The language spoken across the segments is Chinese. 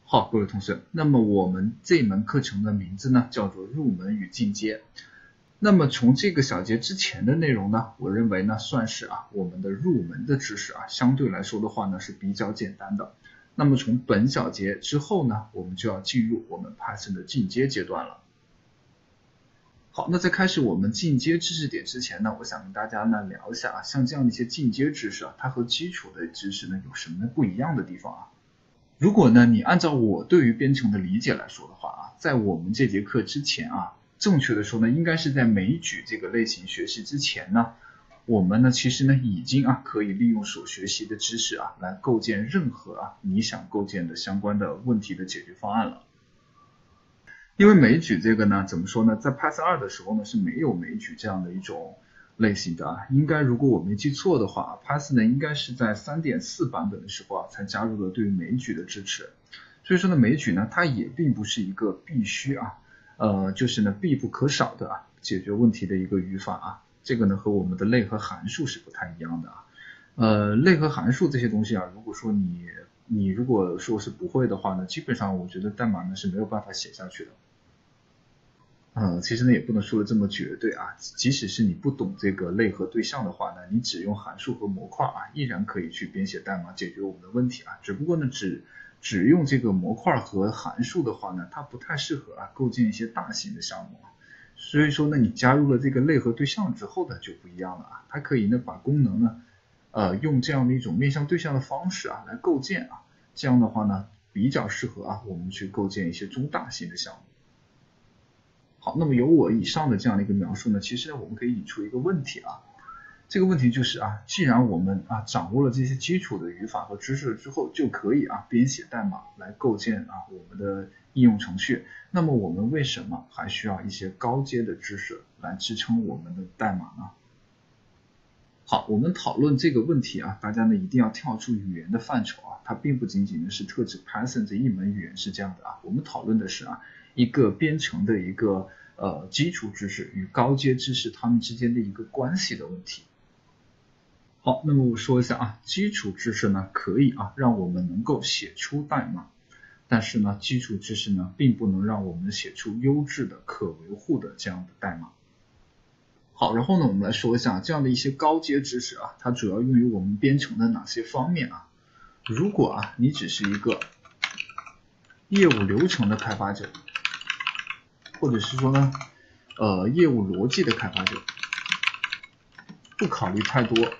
好，各位同学，那么我们这门课程的名字呢，叫做入门与进阶。那么从这个小节之前的内容呢，我认为呢，算是我们的入门的知识相对来说的话呢是比较简单的。那么从本小节之后呢，我们就要进入我们 Python 的进阶阶段了。好，那在开始我们进阶知识点之前呢，我想跟大家呢聊一下像这样的一些进阶知识它和基础的知识呢有什么不一样的地方如果呢，你按照我对于编程的理解来说的话在我们这节课之前正确的说呢，应该是在枚举这个类型学习之前呢，我们呢其实呢已经可以利用所学习的知识来构建任何你想构建的相关的问题的解决方案了。因为枚举这个呢，怎么说呢，在 Python 2的时候呢是没有枚举这样的一种类型的应该如果我没记错的话 Python 呢应该是在 3.4 版本的时候才加入了对于枚举的支持。所以说呢，枚举呢它也并不是一个必须就是呢必不可少的解决问题的一个语法这个呢和我们的类和函数是不太一样的类和函数这些东西如果说你如果说是不会的话呢，基本上我觉得代码呢是没有办法写下去的。其实呢也不能说的这么绝对即使是你不懂这个类和对象的话呢，你只用函数和模块依然可以去编写代码解决我们的问题只不过呢只用这个模块和函数的话呢，它不太适合构建一些大型的项目所以说呢，你加入了这个类和对象之后呢就不一样了它可以呢把功能呢用这样的一种面向对象的方式来构建这样的话呢比较适合我们去构建一些中大型的项目。好，那么由我以上的这样的一个描述呢，其实呢我们可以引出一个问题这个问题就是既然我们掌握了这些基础的语法和知识之后，就可以编写代码来构建我们的应用程序，那么我们为什么还需要一些高阶的知识来支撑我们的代码呢？好，我们讨论这个问题大家呢一定要跳出语言的范畴它并不仅仅是特指 Python 这一门语言是这样的我们讨论的是一个编程的一个基础知识与高阶知识它们之间的一个关系的问题。好，那么我说一下基础知识呢可以让我们能够写出代码，但是呢基础知识呢并不能让我们写出优质的可维护的这样的代码。好，然后呢我们来说一下这样的一些高阶知识它主要用于我们编程的哪些方面如果你只是一个业务流程的开发者，或者是说呢业务逻辑的开发者，不考虑太多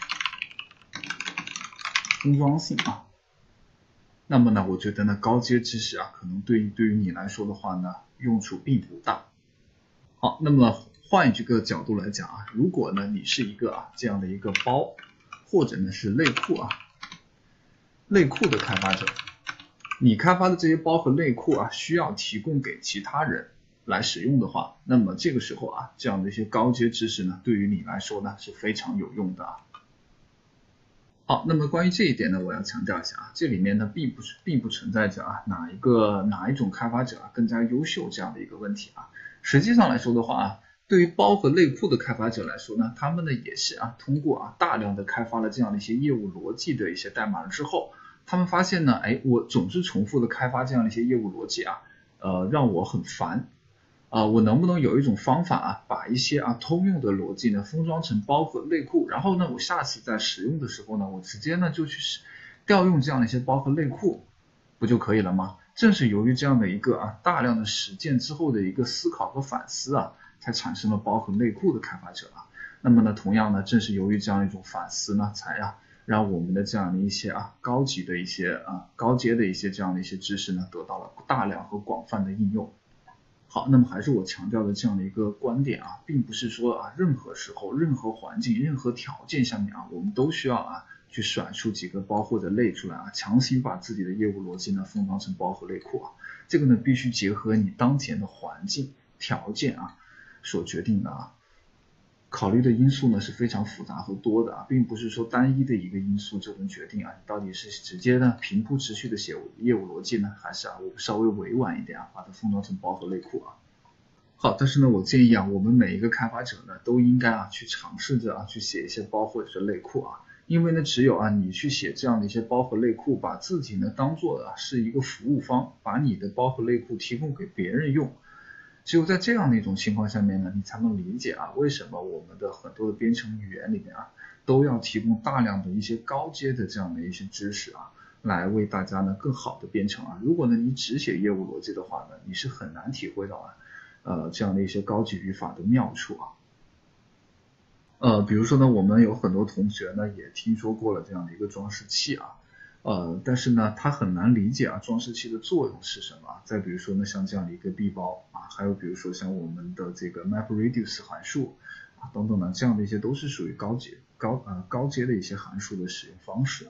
封装性那么呢我觉得呢高阶知识可能对于你来说的话呢用处并不大。好，那么换一个角度来讲如果呢你是一个这样的一个包，或者呢是类库的开发者，你开发的这些包和类库需要提供给其他人来使用的话，那么这个时候这样的一些高阶知识呢对于你来说呢是非常有用的好，那么关于这一点呢，我要强调一下这里面呢并不存在着哪一种开发者更加优秀这样的一个问题实际上来说的话对于包和类库的开发者来说呢，他们呢也是通过大量的开发了这样的一些业务逻辑的一些代码之后，他们发现呢，我总是重复的开发这样的一些业务逻辑让我很烦我能不能有一种方法把一些通用的逻辑呢封装成包和类库，然后呢我下次在使用的时候呢，我直接呢就去调用这样的一些包和类库，不就可以了吗？正是由于这样的一个大量的实践之后的一个思考和反思才产生了包和类库的开发者那么呢，同样呢，正是由于这样一种反思呢，才让我们的这样的一些高级的一些高阶的一些这样的一些知识呢，得到了大量和广泛的应用。好，那么还是我强调的这样的一个观点并不是说任何时候、任何环境、任何条件下面我们都需要去甩出几个包或者类出来强行把自己的业务逻辑呢封装成包和类库这个呢必须结合你当前的环境条件所决定的考虑的因素呢是非常复杂和多的并不是说单一的一个因素就能决定你到底是直接呢平铺直叙的写业务逻辑呢，还是我稍微委婉一点把它封装成包和类库好，但是呢我建议我们每一个开发者呢都应该去尝试着去写一些包或者是类库因为呢，只有你去写这样的一些包和类库，把自己呢当做是一个服务方，把你的包和类库提供给别人用。只有在这样的一种情况下面呢，你才能理解为什么我们的很多的编程语言里面都要提供大量的一些高阶的这样的一些知识来为大家呢更好的编程如果呢你只写业务逻辑的话呢，你是很难体会到这样的一些高级语法的妙处比如说呢，我们有很多同学呢也听说过了这样的一个装饰器但是呢他很难理解装饰器的作用是什么。再比如说呢，像这样的一个 B 包还有比如说像我们的这个 MapReduce 函数等等呢，这样的一些都是属于高阶的一些函数的使用方式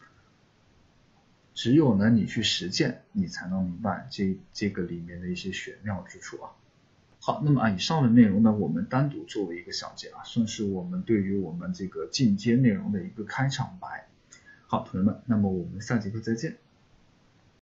只有呢你去实践，你才能明白这个里面的一些玄妙之处好，那么以上的内容呢，我们单独作为一个小节算是我们对于我们这个进阶内容的一个开场白。好，同学们，那么我们下节课再见。